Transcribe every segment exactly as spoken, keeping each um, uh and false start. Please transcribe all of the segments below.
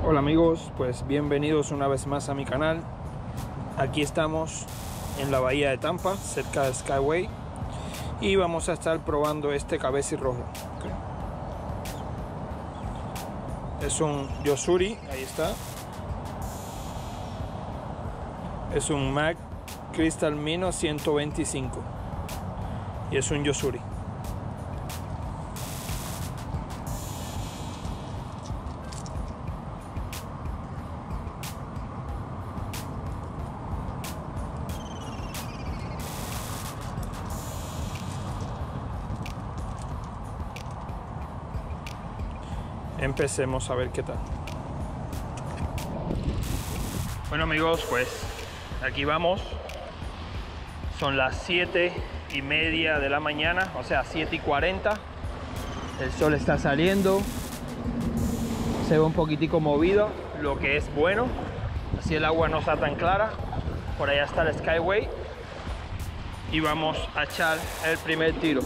Hola amigos, pues bienvenidos una vez más a mi canal. Aquí estamos en la bahía de Tampa, cerca de Skyway, y vamos a estar probando este cabezi rojo. Es un Yo-Zuri, ahí está. Es un Mag Crystal Mino ciento veinticinco y es un Yo-Zuri. Empecemos a ver qué tal. Bueno amigos, pues aquí vamos. Son las siete y media de la mañana, o sea siete y cuarenta. El sol está saliendo, se ve un poquitico movido, lo que es bueno, así el agua no está tan clara. Por allá está el Skyway y vamos a echar el primer tiro.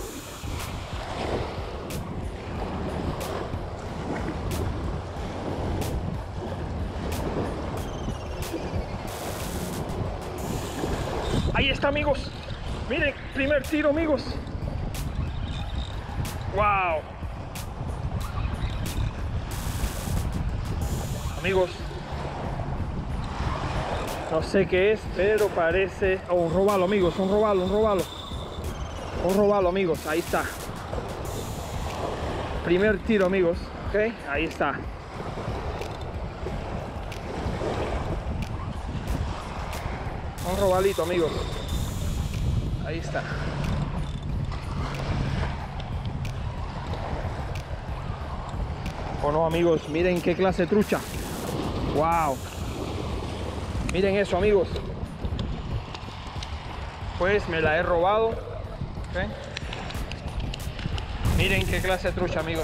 Ahí está amigos, miren, primer tiro amigos. Wow, amigos, no sé qué es, pero parece oh, un robalo amigos, un robalo, un robalo, un robalo amigos. Ahí está, primer tiro amigos, ok, ahí está. Un robalito amigos, ahí está. Oh no amigos, miren qué clase de trucha. Wow, miren eso amigos, pues me la he robado, ¿okay? Miren qué clase de trucha amigos,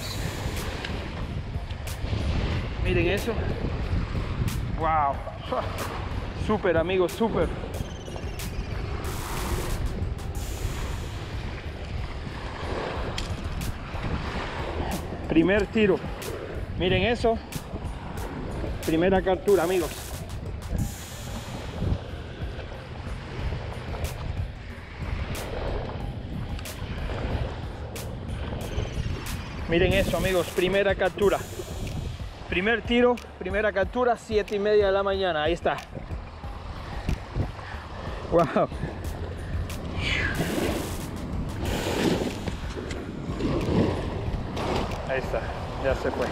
miren eso. Wow, súper amigos, súper. Primer tiro, miren eso, primera captura amigos. Miren eso amigos, primera captura, primer tiro, primera captura, siete y media de la mañana, ahí está. Wow. Ahí está, ya se fue.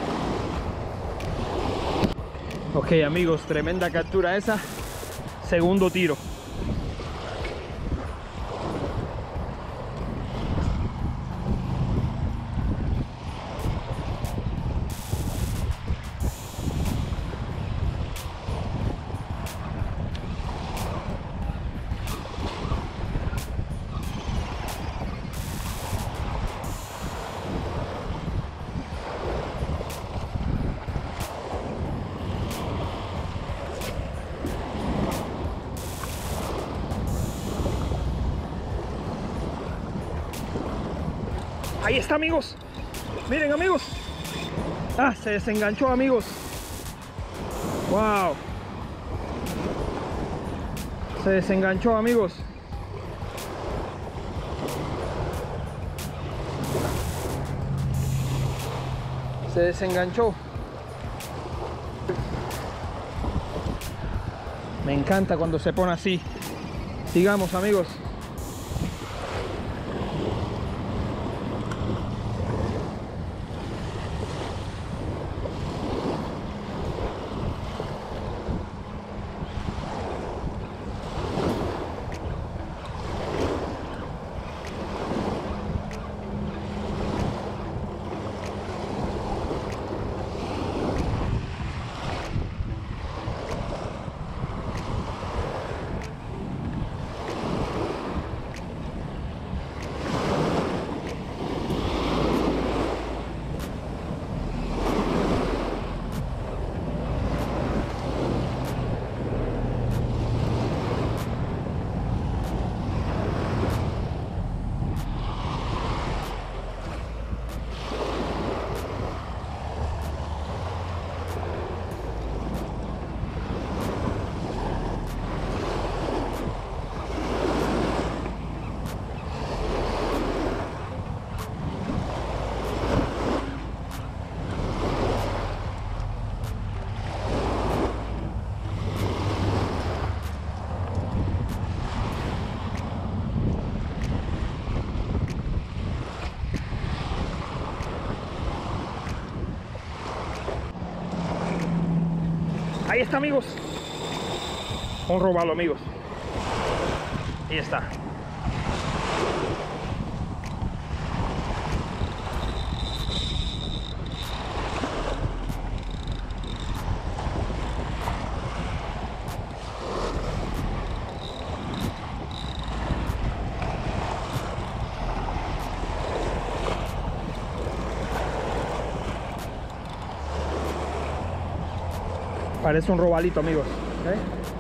Ok amigos, tremenda captura esa. Segundo tiro. Ahí está amigos, miren amigos. Ah, se desenganchó amigos. Wow, se desenganchó amigos. Se desenganchó. Me encanta cuando se pone así. Sigamos amigos. Ahí está, amigos. Un robalo, amigos. Ahí está. Parece un robalito, amigos. ¿Okay?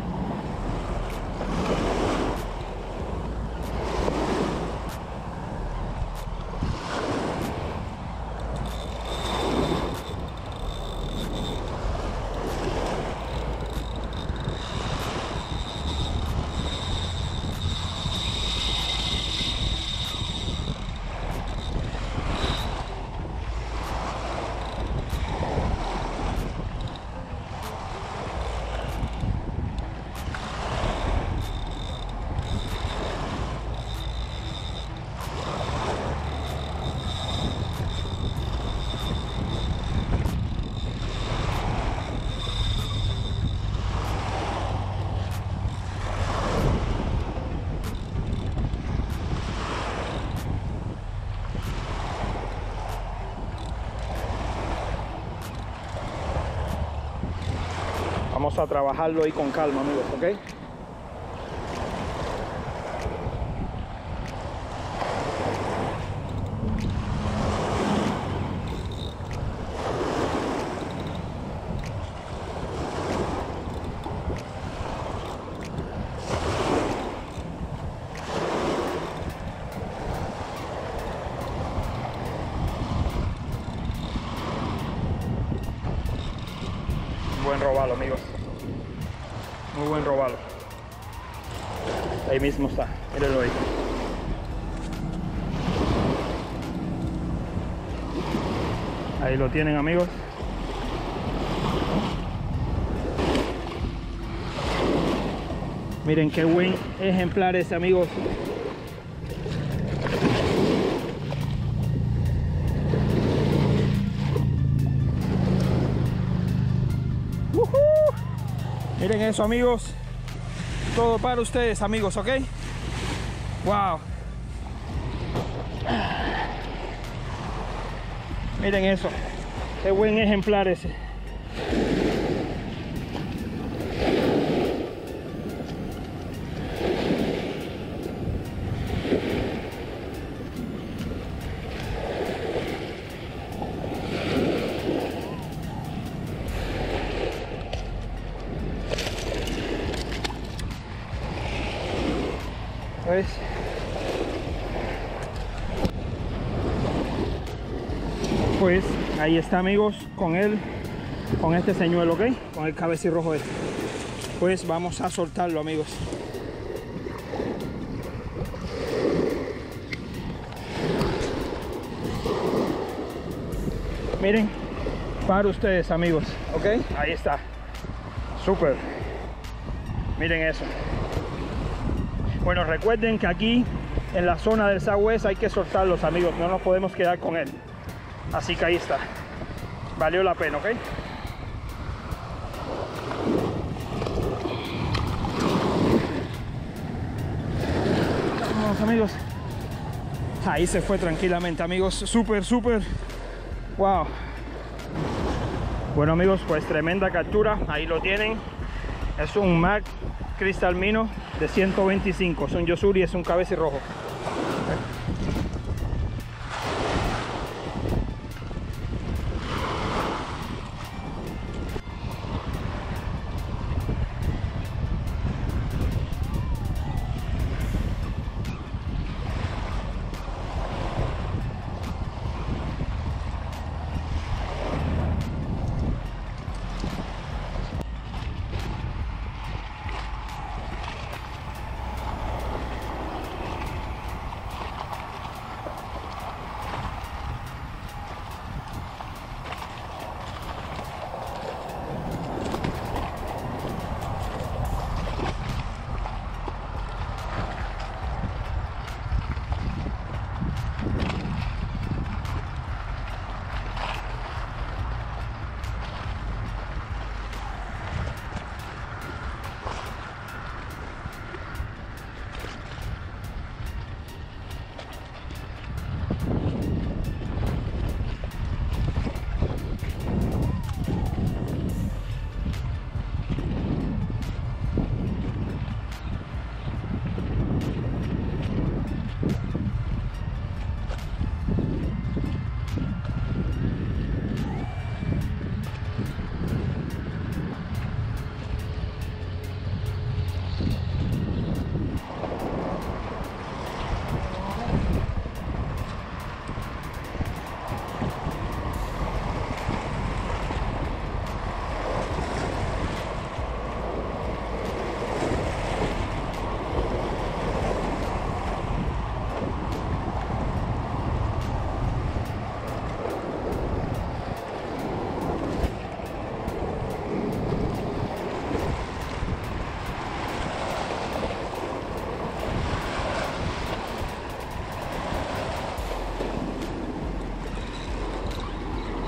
Vamos a trabajarlo ahí con calma, amigos, ¿ok? Buen robalo, amigos. Muy buen robalo. Ahí mismo está. Mírenlo ahí. Ahí lo tienen, amigos. Miren qué buen ejemplar ese, amigos. Miren eso, amigos. Todo para ustedes, amigos, ¿ok? Wow. Miren eso. Qué buen ejemplar ese. ¿Ves? Pues ahí está, amigos, con él, con este señuelo, ¿ok? Con el cabecirrojo este. Pues vamos a soltarlo, amigos. Miren, para ustedes, amigos, ¿ok? Ahí está. Súper. Miren eso. Bueno, recuerden que aquí en la zona del Southwest hay que soltarlos, amigos, no nos podemos quedar con él. Así que ahí está. Valió la pena, ¿ok? Vamos, amigos. Ahí se fue tranquilamente, amigos. Súper, súper. Wow. Bueno, amigos, pues tremenda captura. Ahí lo tienen. Es un Mac cristalino de ciento veinticinco. Es un Yo-Zuri, es un cabecirrojo.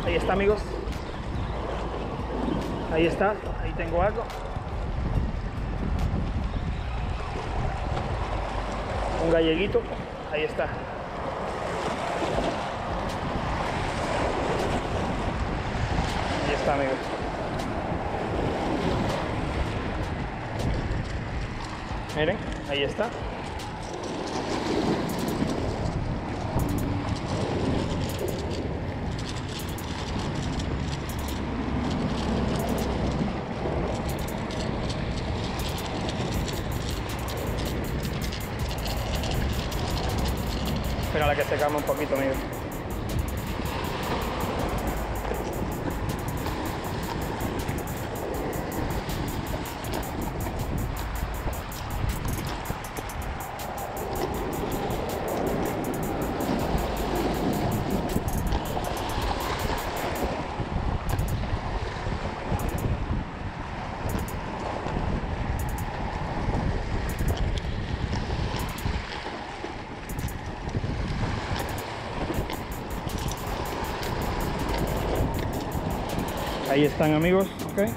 Ahí está, amigos. Ahí está, ahí tengo algo. Un galleguito, ahí está. Ahí está, amigos. Miren, ahí está. Espera a que se calme un poquito, amigos. Ahí están, amigos, ok.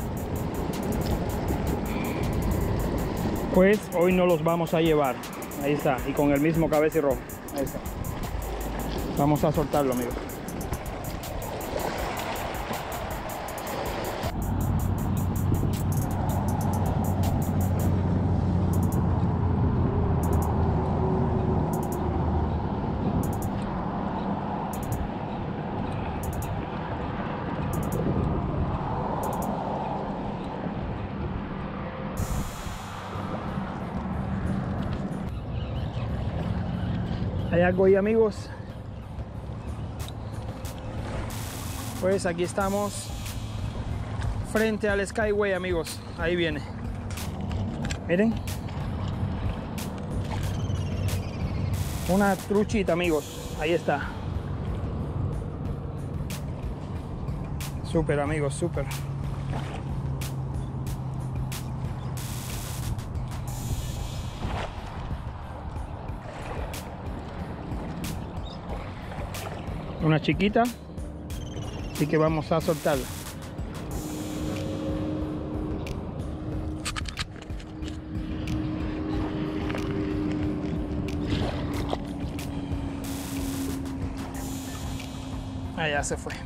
Pues hoy no los vamos a llevar. Ahí está, y con el mismo cabeza y rojo. Ahí está. Vamos a soltarlo, amigos. Hay algo ahí, amigos. Pues aquí estamos frente al Skyway, amigos. Ahí viene. Miren. Una truchita, amigos. Ahí está. Súper, amigos, súper. Una chiquita, así que vamos a soltarla. Allá se fue.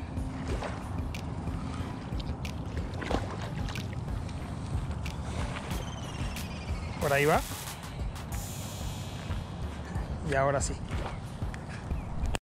Por ahí va. Y ahora sí.